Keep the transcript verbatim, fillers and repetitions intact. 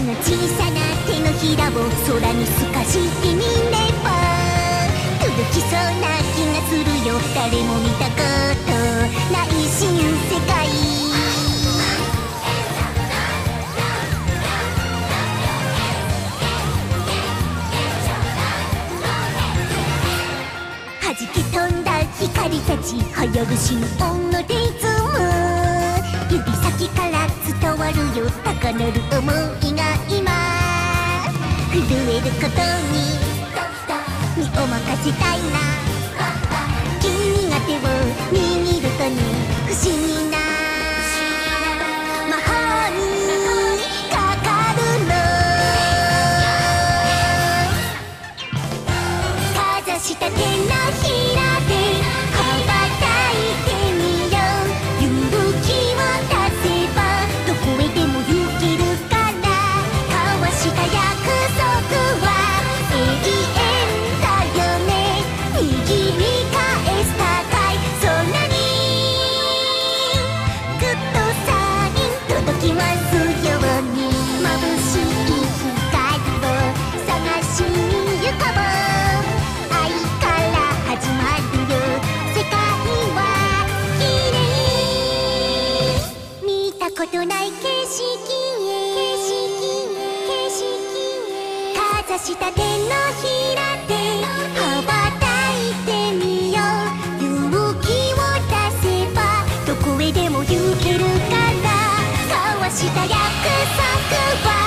の小さな手のひらを空に透かしてみれば届きそうな気がするよ。誰も見たことない新世界。弾け飛んだ光たち流行る新音のリズム。指先から伝わるよ高鳴る想いが今震えることに身を任せたいな。君が手を握るとに不思議な魔法にかかるの。かざした手のひらで羽ばたいてみよう。勇気を出せばどこへでも行けるから。交わした約束は永遠だよね。握り返す高い空にグッドサイン届きますように。眩しい光を探しに行こう。愛から始まるよ世界は綺麗。見たことない景色へ景色へ景色へかざした手のひらで羽ばたいてみよう。勇気を出せばどこへでも行けるから。交わした約束は